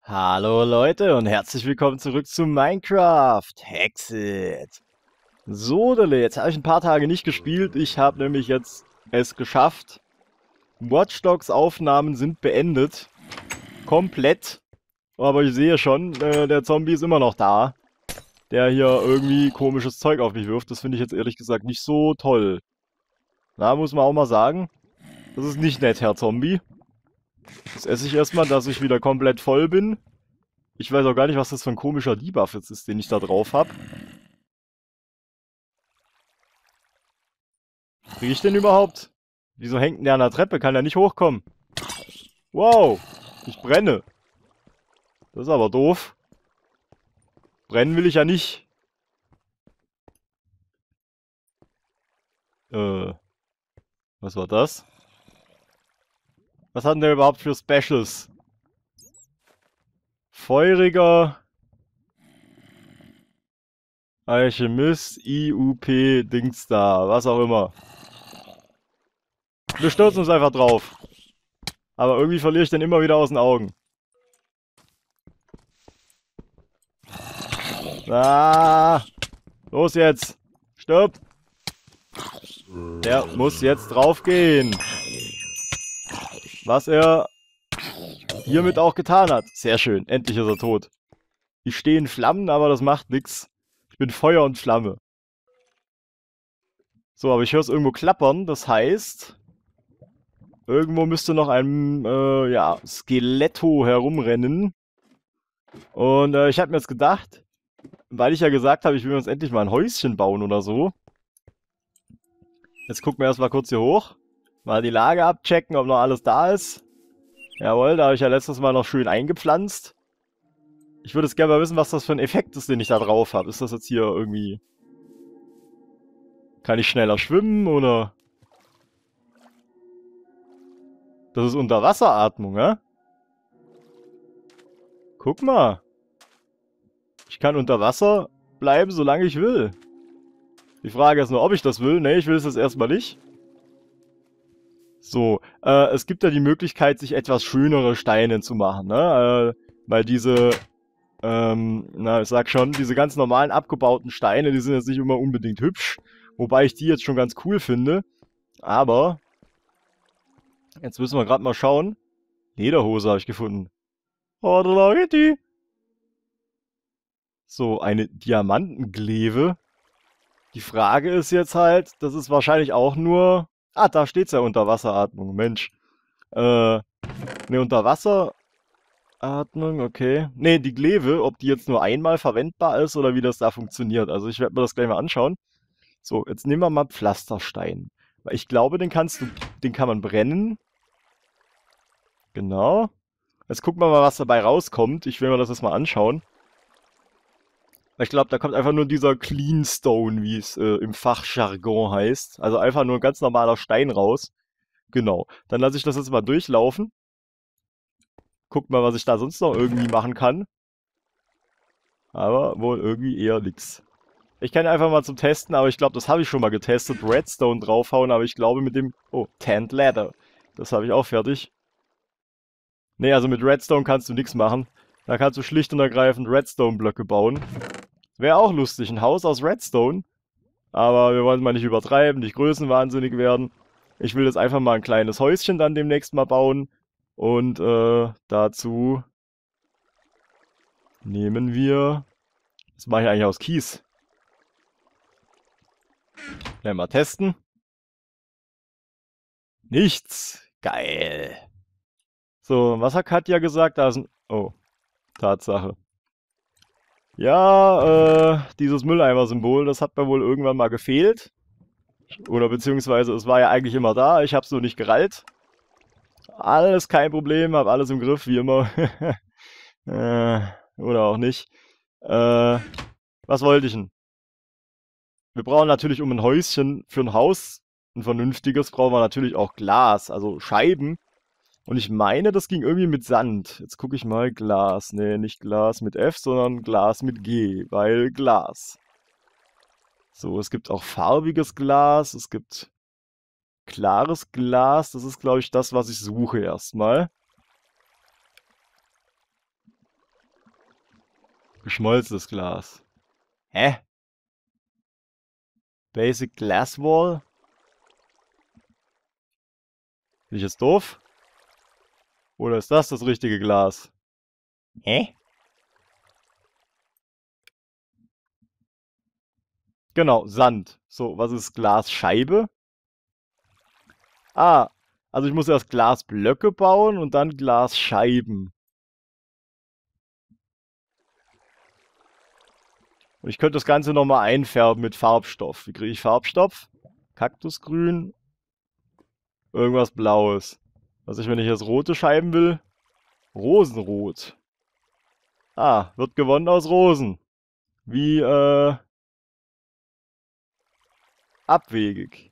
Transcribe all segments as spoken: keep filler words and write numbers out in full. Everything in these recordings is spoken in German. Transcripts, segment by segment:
Hallo Leute und herzlich willkommen zurück zu Minecraft Hexit. So, Dele, jetzt habe ich ein paar Tage nicht gespielt. Ich habe nämlich jetzt es geschafft. Watch Dogs Aufnahmen sind beendet. Komplett. Aber ich sehe schon, äh, der Zombie ist immer noch da. Der hier irgendwie komisches Zeug auf mich wirft. Das finde ich jetzt ehrlich gesagt nicht so toll. Na, muss man auch mal sagen. Das ist nicht nett, Herr Zombie. Jetzt esse ich erstmal, dass ich wieder komplett voll bin. Ich weiß auch gar nicht, was das für ein komischer Debuff jetzt ist, den ich da drauf habe. Kriege ich den überhaupt? Wieso hängt denn der an der Treppe? Kann der nicht hochkommen? Wow, ich brenne. Das ist aber doof. Brennen will ich ja nicht. Äh, was war das? Was hat denn der überhaupt für Specials? Feuriger Alchemist, I U P, Dings da, was auch immer. Wir stürzen uns einfach drauf. Aber irgendwie verliere ich den immer wieder aus den Augen. Ah, los jetzt. Stirb. Der muss jetzt draufgehen. Was er hiermit auch getan hat. Sehr schön, endlich ist er tot. Ich stehe in Flammen, aber das macht nichts. Ich bin Feuer und Flamme. So, aber ich höre es irgendwo klappern, das heißt, irgendwo müsste noch ein, äh, ja, Skeletto herumrennen. Und äh, ich habe mir jetzt gedacht, weil ich ja gesagt habe, ich will uns endlich mal ein Häuschen bauen oder so. Jetzt gucken wir erstmal kurz hier hoch. Mal die Lage abchecken, ob noch alles da ist. Jawohl, da habe ich ja letztes Mal noch schön eingepflanzt. Ich würde jetzt gerne mal wissen, was das für ein Effekt ist, den ich da drauf habe. Ist das jetzt hier irgendwie... Kann ich schneller schwimmen, oder... Das ist Unterwasseratmung, ja? Guck mal. Ich kann unter Wasser bleiben, solange ich will. Die Frage ist nur, ob ich das will. Ne, ich will es jetzt erstmal nicht. So, äh, es gibt ja die Möglichkeit, sich etwas schönere Steine zu machen, ne? Äh, weil diese... Ähm, na, ich sag schon, diese ganz normalen abgebauten Steine, die sind jetzt nicht immer unbedingt hübsch. Wobei ich die jetzt schon ganz cool finde. Aber, jetzt müssen wir gerade mal schauen. Lederhose habe ich gefunden. Oh, da geht die. So, eine Diamantengleve. Die Frage ist jetzt halt, das ist wahrscheinlich auch nur... Ah, da steht's ja, Unterwasseratmung, Mensch. Äh, ne, Unterwasser... Atmung, okay. Ne, die Gleve, ob die jetzt nur einmal verwendbar ist oder wie das da funktioniert. Also ich werde mir das gleich mal anschauen. So, jetzt nehmen wir mal Pflasterstein. Weil ich glaube, den kannst du, den kann man brennen. Genau. Jetzt gucken wir mal, was dabei rauskommt. Ich will mir das jetzt mal anschauen. Ich glaube, da kommt einfach nur dieser Clean Stone, wie es äh, im Fachjargon heißt. Also einfach nur ein ganz normaler Stein raus. Genau. Dann lasse ich das jetzt mal durchlaufen. Guck mal, was ich da sonst noch irgendwie machen kann. Aber wohl irgendwie eher nix. Ich kann einfach mal zum Testen, aber ich glaube, das habe ich schon mal getestet. Redstone draufhauen, aber ich glaube mit dem... Oh, Tanned Leather. Das habe ich auch fertig. Nee, also mit Redstone kannst du nichts machen. Da kannst du schlicht und ergreifend Redstone-Blöcke bauen. Wäre auch lustig, ein Haus aus Redstone. Aber wir wollen mal nicht übertreiben, nicht größenwahnsinnig werden. Ich will jetzt einfach mal ein kleines Häuschen dann demnächst mal bauen. Und äh, dazu nehmen wir... Was mache ich eigentlich aus Kies? Gleich mal testen. Nichts. Geil. So, was hat Katja gesagt? Da ist ein... Oh, Tatsache. Ja, äh, dieses Mülleimer-Symbol, das hat mir wohl irgendwann mal gefehlt. Oder beziehungsweise, es war ja eigentlich immer da, ich hab's nur nicht gerallt. Alles kein Problem, hab alles im Griff, wie immer. äh, oder auch nicht. Äh, was wollte ich denn? Wir brauchen natürlich, um ein Häuschen für ein Haus, ein vernünftiges, brauchen wir natürlich auch Glas, also Scheiben. Und ich meine, das ging irgendwie mit Sand. Jetzt gucke ich mal, Glas. Nee, nicht Glas mit F, sondern Glas mit G, weil Glas. So, es gibt auch farbiges Glas, es gibt klares Glas. Das ist, glaube ich, das, was ich suche erstmal. Geschmolzenes Glas. Hä? Basic Glass Wall? Bin ich jetzt doof? Oder ist das das richtige Glas? Hä? Genau, Sand. So, was ist Glasscheibe? Ah, also ich muss erst Glasblöcke bauen und dann Glasscheiben. Und ich könnte das Ganze nochmal einfärben mit Farbstoff. Wie kriege ich Farbstoff? Kaktusgrün. Irgendwas Blaues. Was ich, wenn ich jetzt rote Scheiben will? Rosenrot. Ah, wird gewonnen aus Rosen. Wie, äh... abwegig.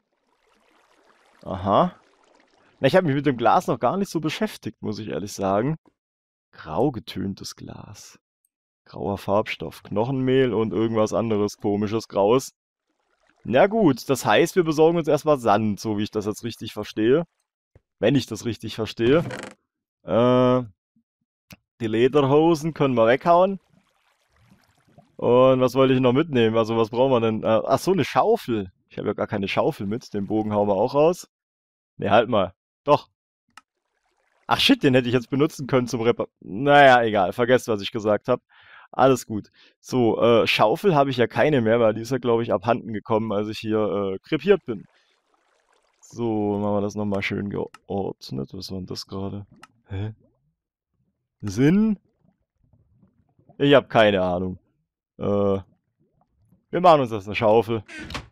Aha. Na, ich habe mich mit dem Glas noch gar nicht so beschäftigt, muss ich ehrlich sagen. Grau getöntes Glas. Grauer Farbstoff. Knochenmehl und irgendwas anderes komisches Graues. Na gut, das heißt, wir besorgen uns erstmal Sand, so wie ich das jetzt richtig verstehe. Wenn ich das richtig verstehe. Äh, die Lederhosen können wir weghauen. Und was wollte ich noch mitnehmen? Also was brauchen wir denn? Äh, ach so, eine Schaufel. Ich habe ja gar keine Schaufel mit. Den Bogen hauen wir auch raus. Ne, halt mal. Doch. Ach shit, den hätte ich jetzt benutzen können zum Repar... Naja, egal. Vergesst, was ich gesagt habe. Alles gut. So, äh, Schaufel habe ich ja keine mehr, weil die ist ja, glaube ich, abhanden gekommen, als ich hier äh, krepiert bin. So, machen wir das nochmal schön geordnet. Was war denn das gerade? Hä? Sinn? Ich habe keine Ahnung. Äh, wir machen uns das eine Schaufel.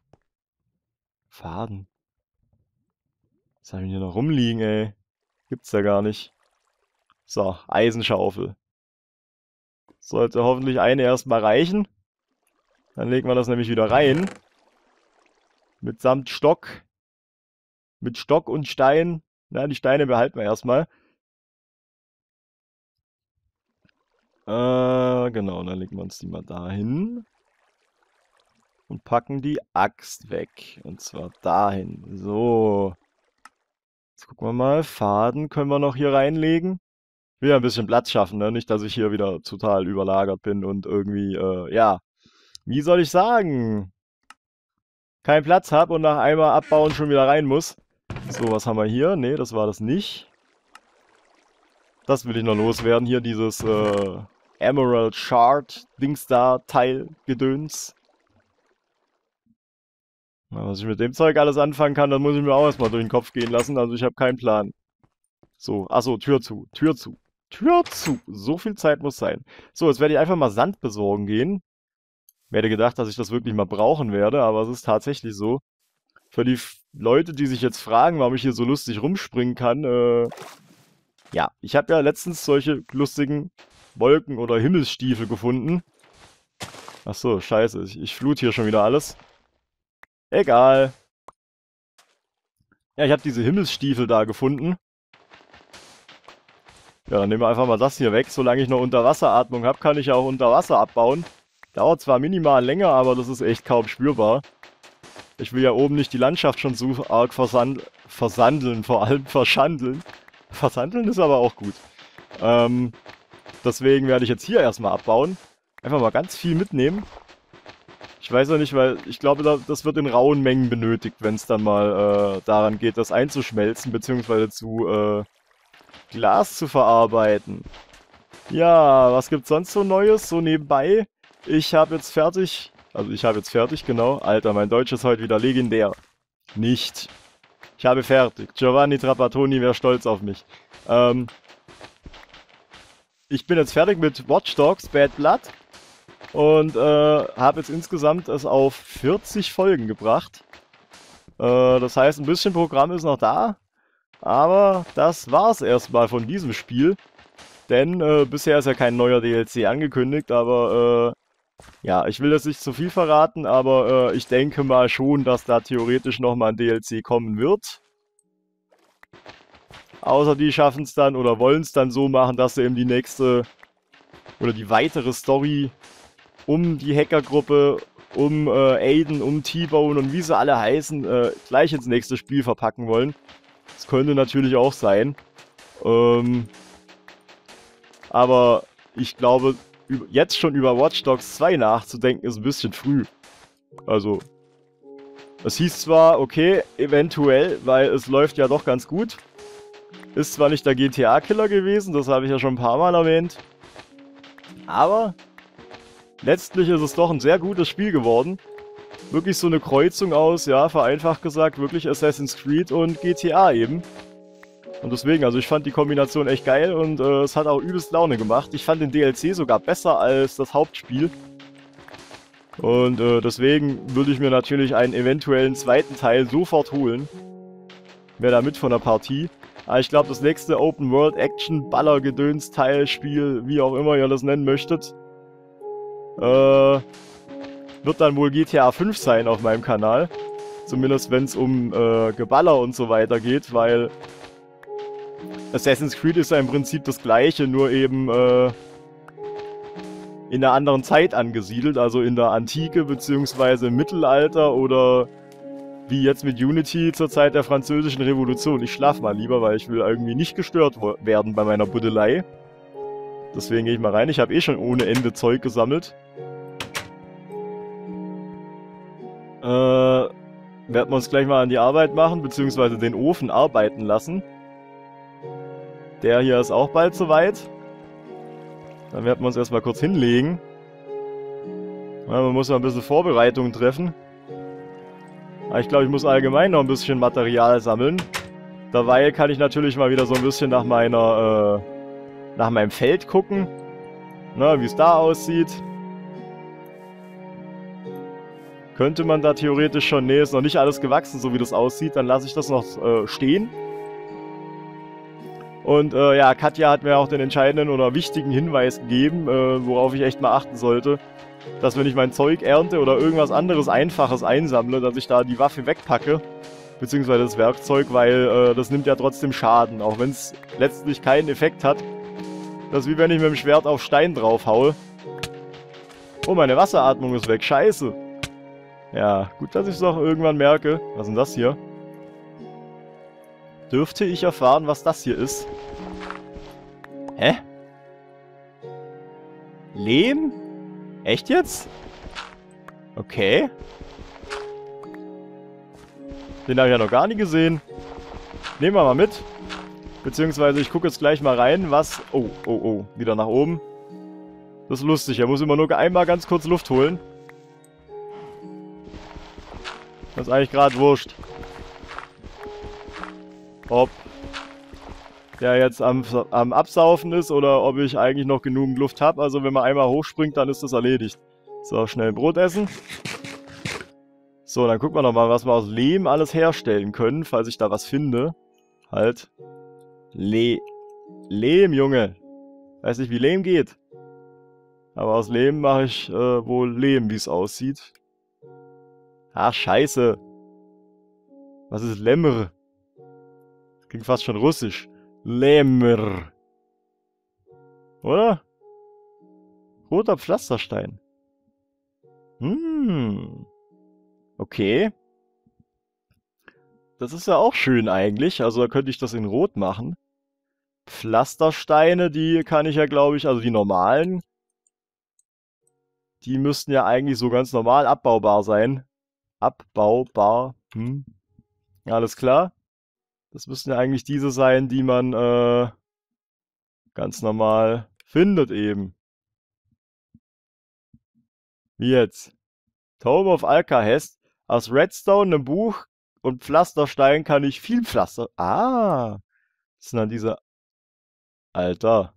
Faden. Was habe ich hier noch rumliegen, ey? Gibt's ja gar nicht. So, Eisenschaufel. Sollte hoffentlich eine erstmal reichen. Dann legen wir das nämlich wieder rein. Mitsamt Stock. Mit Stock und Stein. Na, die Steine behalten wir erstmal. Äh, genau, dann legen wir uns die mal dahin. Und packen die Axt weg. Und zwar dahin. So. Jetzt gucken wir mal. Faden können wir noch hier reinlegen. Ich will ja ein bisschen Platz schaffen, ne? Nicht, dass ich hier wieder total überlagert bin und irgendwie, äh, ja. Wie soll ich sagen? Keinen Platz habe und nach einmal abbauen schon wieder rein muss. So, was haben wir hier? Ne, das war das nicht. Das will ich noch loswerden. Hier dieses äh, Emerald Shard Dings da Teil Gedöns. Na, was ich mit dem Zeug alles anfangen kann, das muss ich mir auch erstmal durch den Kopf gehen lassen. Also ich habe keinen Plan. So, achso, Tür zu, Tür zu, Tür zu. So viel Zeit muss sein. So, jetzt werde ich einfach mal Sand besorgen gehen. Ich hätte gedacht, dass ich das wirklich mal brauchen werde, aber es ist tatsächlich so. Für die F Leute, die sich jetzt fragen, warum ich hier so lustig rumspringen kann, äh, ja, ich habe ja letztens solche lustigen Wolken- oder Himmelsstiefel gefunden. Achso, scheiße, ich, ich flut hier schon wieder alles. Egal. Ja, ich habe diese Himmelsstiefel da gefunden. Ja, dann nehmen wir einfach mal das hier weg. Solange ich noch Unterwasseratmung habe, kann ich ja auch unter Wasser abbauen. Dauert zwar minimal länger, aber das ist echt kaum spürbar. Ich will ja oben nicht die Landschaft schon so arg versand versandeln, vor allem verschandeln. Versandeln ist aber auch gut. Ähm, deswegen werde ich jetzt hier erstmal abbauen. Einfach mal ganz viel mitnehmen. Ich weiß ja nicht, weil ich glaube, das wird in rauen Mengen benötigt, wenn es dann mal äh, daran geht, das einzuschmelzen, beziehungsweise zu äh, Glas zu verarbeiten. Ja, was gibt's sonst so Neues, so nebenbei? Ich habe jetzt fertig, also ich habe jetzt fertig, genau. Alter, mein Deutsch ist heute wieder legendär. Nicht. Ich habe fertig. Giovanni Trapattoni wäre stolz auf mich. Ähm, ich bin jetzt fertig mit Watch Dogs Bad Blood und äh, habe jetzt insgesamt es auf vierzig Folgen gebracht. Äh, das heißt, ein bisschen Programm ist noch da, aber das war's erstmal von diesem Spiel. Denn äh, bisher ist ja kein neuer D L C angekündigt, aber äh, ja, ich will jetzt nicht zu viel verraten, aber äh, ich denke mal schon, dass da theoretisch nochmal ein D L C kommen wird. Außer die schaffen es dann oder wollen es dann so machen, dass sie eben die nächste oder die weitere Story um die Hackergruppe, um äh, Aiden, um T-Bone und wie sie alle heißen, äh, gleich ins nächste Spiel verpacken wollen. Das könnte natürlich auch sein. Ähm, aber ich glaube, jetzt schon über Watch Dogs zwei nachzudenken, ist ein bisschen früh. Also, es hieß zwar, okay, eventuell, weil es läuft ja doch ganz gut. Ist zwar nicht der G T A-Killer gewesen, das habe ich ja schon ein paar Mal erwähnt. Aber letztlich ist es doch ein sehr gutes Spiel geworden. Wirklich so eine Kreuzung aus, ja, vereinfacht gesagt, wirklich Assassin's Creed und G T A eben. Und deswegen, also ich fand die Kombination echt geil und äh, es hat auch übelst Laune gemacht. Ich fand den D L C sogar besser als das Hauptspiel. Und äh, deswegen würde ich mir natürlich einen eventuellen zweiten Teil sofort holen. Wäre da mit von der Partie. Aber ich glaube, das nächste Open World Action Baller Gedöns Teil Spiel, wie auch immer ihr das nennen möchtet, äh, wird dann wohl G T A fünf sein auf meinem Kanal. Zumindest wenn es um äh, Geballer und so weiter geht, weil Assassin's Creed ist ja im Prinzip das gleiche, nur eben äh, in einer anderen Zeit angesiedelt, also in der Antike bzw. im Mittelalter oder wie jetzt mit Unity zur Zeit der Französischen Revolution. Ich schlaf mal lieber, weil ich will irgendwie nicht gestört werden bei meiner Buddelei. Deswegen gehe ich mal rein. Ich habe eh schon ohne Ende Zeug gesammelt. Äh, werden wir uns gleich mal an die Arbeit machen, beziehungsweise den Ofen arbeiten lassen. Der hier ist auch bald soweit. Dann werden wir uns erstmal kurz hinlegen. Ja, man muss mal ein bisschen Vorbereitungen treffen. Aber ich glaube, ich muss allgemein noch ein bisschen Material sammeln. Dabei kann ich natürlich mal wieder so ein bisschen nach meiner, äh, nach meinem Feld gucken. Na, wie es da aussieht. Könnte man da theoretisch schon... Nee, ist noch nicht alles gewachsen, so wie das aussieht. Dann lasse ich das noch äh, stehen. Und äh, ja, Katja hat mir auch den entscheidenden oder wichtigen Hinweis gegeben, äh, worauf ich echt mal achten sollte. Dass wenn ich mein Zeug ernte oder irgendwas anderes Einfaches einsammle, dass ich da die Waffe wegpacke. Beziehungsweise das Werkzeug, weil äh, das nimmt ja trotzdem Schaden. Auch wenn es letztlich keinen Effekt hat. Das ist wie wenn ich mit dem Schwert auf Stein drauf haue. Oh, meine Wasseratmung ist weg. Scheiße. Ja, gut, dass ich es auch irgendwann merke. Was ist denn das hier? Dürfte ich erfahren, was das hier ist? Hä? Lehm? Echt jetzt? Okay. Den habe ich ja noch gar nie gesehen. Nehmen wir mal mit. Beziehungsweise ich gucke jetzt gleich mal rein, was... Oh, oh, oh. Wieder nach oben. Das ist lustig. Er muss immer nur einmal ganz kurz Luft holen. Das ist eigentlich gerade wurscht. Ob der jetzt am, am Absaufen ist oder ob ich eigentlich noch genug Luft habe. Also wenn man einmal hochspringt, dann ist das erledigt. So, schnell Brot essen. So, dann gucken wir nochmal, was wir aus Lehm alles herstellen können, falls ich da was finde. Halt. Le Lehm, Junge. Weiß nicht, wie Lehm geht. Aber aus Lehm mache ich äh, wohl Lehm, wie es aussieht. Ach, scheiße. Was ist Lämmer? Klingt fast schon russisch. Lämmer. Oder? Roter Pflasterstein. Hm. Okay. Das ist ja auch schön eigentlich. Also da könnte ich das in Rot machen. Pflastersteine, die kann ich ja, glaube ich, also die normalen, die müssten ja eigentlich so ganz normal abbaubar sein. Abbaubar. Hm. Alles klar. Das müssten ja eigentlich diese sein, die man äh, ganz normal findet eben. Wie jetzt? Tome of Alcahest. Aus Redstone, einem Buch und Pflasterstein kann ich viel Pflaster... Ah! Das sind dann diese... Alter.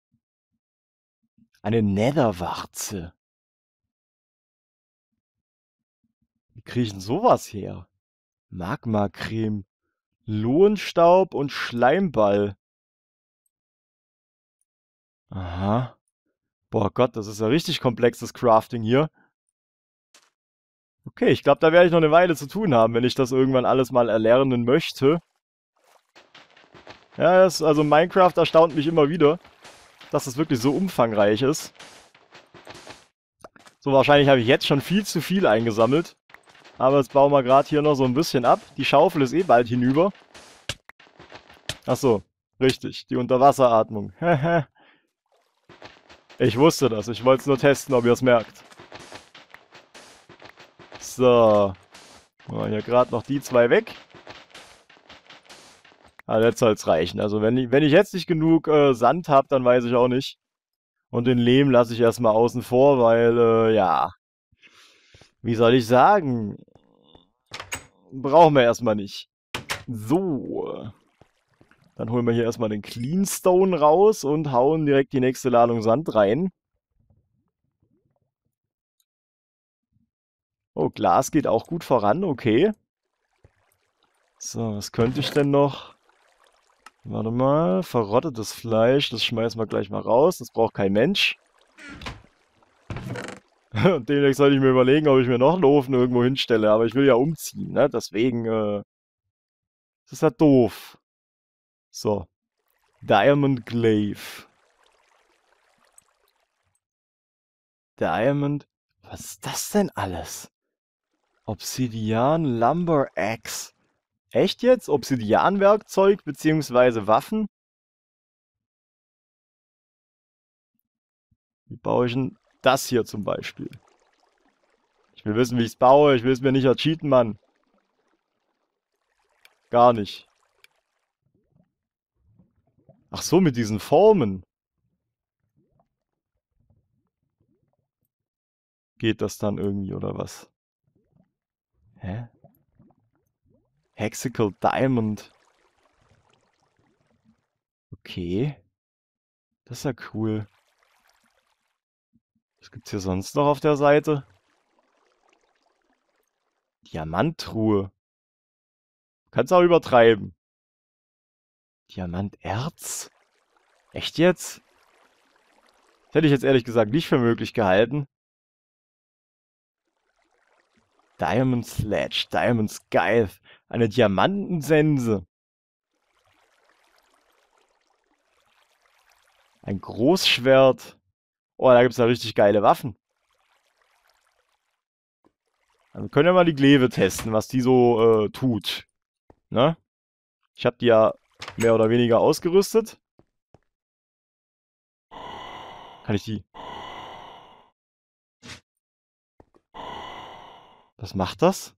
Eine Netherwarze. Wie kriege ich denn sowas her? Magma-Creme. Lohnstaub und Schleimball. Aha. Boah Gott, das ist ja richtig komplexes Crafting hier. Okay, ich glaube, da werde ich noch eine Weile zu tun haben, wenn ich das irgendwann alles mal erlernen möchte. Ja, das, also Minecraft erstaunt mich immer wieder, dass es wirklich so umfangreich ist. So, wahrscheinlich habe ich jetzt schon viel zu viel eingesammelt. Aber jetzt bauen wir gerade hier noch so ein bisschen ab. Die Schaufel ist eh bald hinüber. Achso, richtig, die Unterwasseratmung. Ich wusste das. Ich wollte es nur testen, ob ihr es merkt. So. Machen wir hier gerade noch die zwei weg. Ah, jetzt soll es reichen. Also wenn ich, wenn ich jetzt nicht genug äh, Sand habe, dann weiß ich auch nicht. Und den Lehm lasse ich erstmal außen vor, weil, äh, ja. Wie soll ich sagen? Brauchen wir erstmal nicht. So. Dann holen wir hier erstmal den Cleanstone raus und hauen direkt die nächste Ladung Sand rein. Oh, Glas geht auch gut voran, okay. So, was könnte ich denn noch? Warte mal, verrottetes Fleisch, das schmeißen wir gleich mal raus, das braucht kein Mensch. Und demnächst sollte ich mir überlegen, ob ich mir noch einen Ofen irgendwo hinstelle, aber ich will ja umziehen, ne? Deswegen, äh, das ist ja doof. So, Diamond Glaive. Diamond, was ist das denn alles? Obsidian Lumber Axe. Echt jetzt? Obsidian-Werkzeug bzw. Waffen? Wie baue ich denn das hier zum Beispiel? Ich will wissen, wie ich es baue. Ich will es mir nicht ercheaten, Mann. Gar nicht. Ach so, mit diesen Formen. Geht das dann irgendwie, oder was? Hä? Hexical Diamond. Okay. Das ist ja cool. Was gibt's hier sonst noch auf der Seite? Diamanttruhe. Kannst auch übertreiben. Diamanterz? Echt jetzt? Das hätte ich jetzt ehrlich gesagt nicht für möglich gehalten. Diamond Sledge, Diamond Scythe, eine Diamantensense. Ein Großschwert. Oh, da gibt es ja richtig geile Waffen. Also wir können ja mal die Glaive testen, was die so äh, tut. Ne? Ich habe die ja mehr oder weniger ausgerüstet. Kann ich die... Was macht das?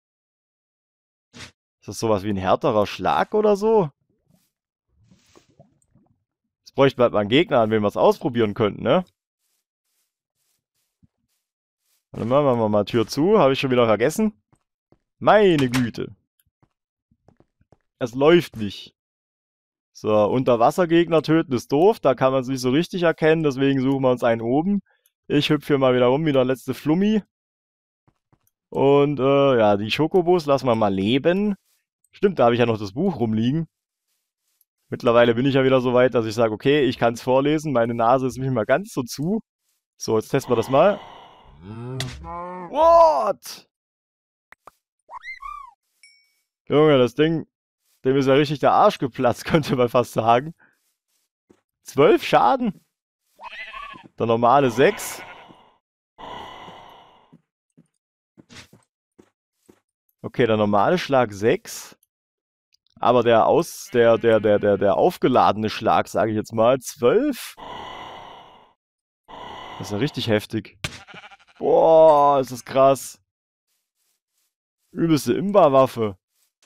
Ist das sowas wie ein härterer Schlag oder so? Jetzt bräuchte man mal einen Gegner, an dem wir es ausprobieren könnten, ne? Warte mal, machen wir mal Tür zu. Habe ich schon wieder vergessen. Meine Güte. Es läuft nicht. So, Unterwassergegner töten ist doof. Da kann man es nicht so richtig erkennen. Deswegen suchen wir uns einen oben. Ich hüpfe hier mal wieder rum, wie der letzte Flummi. Und, äh, ja, die Schokobos lassen wir mal leben. Stimmt, da habe ich ja noch das Buch rumliegen. Mittlerweile bin ich ja wieder so weit, dass ich sage, okay, ich kann es vorlesen. Meine Nase ist nicht mehr ganz so zu. So, jetzt testen wir das mal. What? Junge, das Ding, dem ist ja richtig der Arsch geplatzt, könnte man fast sagen. Zwölf Schaden. Der normale sechs. Okay, der normale Schlag sechs. Aber der aus, der, der, der, der, der aufgeladene Schlag, sage ich jetzt mal, zwölf. Das ist ja richtig heftig. Boah, ist das krass. Übelste Imba-Waffe.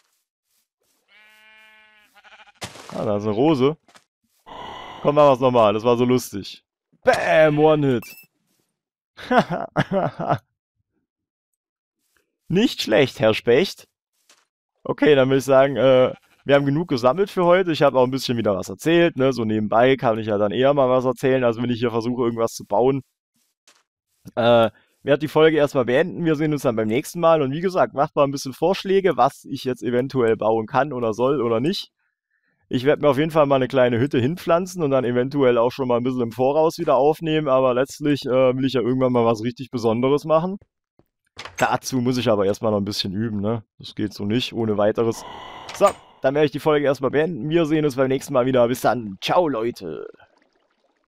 Ah, da ist eine Rose. Komm, machen wir es nochmal. Das war so lustig. Bam, One-Hit. Nicht schlecht, Herr Specht. Okay, dann würde ich sagen, äh, wir haben genug gesammelt für heute. Ich habe auch ein bisschen wieder was erzählt, ne? So nebenbei kann ich ja dann eher mal was erzählen, als wenn ich hier versuche, irgendwas zu bauen. Äh, werde die Folge erstmal beenden. Wir sehen uns dann beim nächsten Mal. Und wie gesagt, macht mal ein bisschen Vorschläge, was ich jetzt eventuell bauen kann oder soll oder nicht. Ich werde mir auf jeden Fall mal eine kleine Hütte hinpflanzen und dann eventuell auch schon mal ein bisschen im Voraus wieder aufnehmen. Aber letztlich äh, will ich ja irgendwann mal was richtig Besonderes machen. Dazu muss ich aber erstmal noch ein bisschen üben, ne? Das geht so nicht, ohne weiteres. So, dann werde ich die Folge erstmal beenden. Wir sehen uns beim nächsten Mal wieder. Bis dann. Ciao, Leute.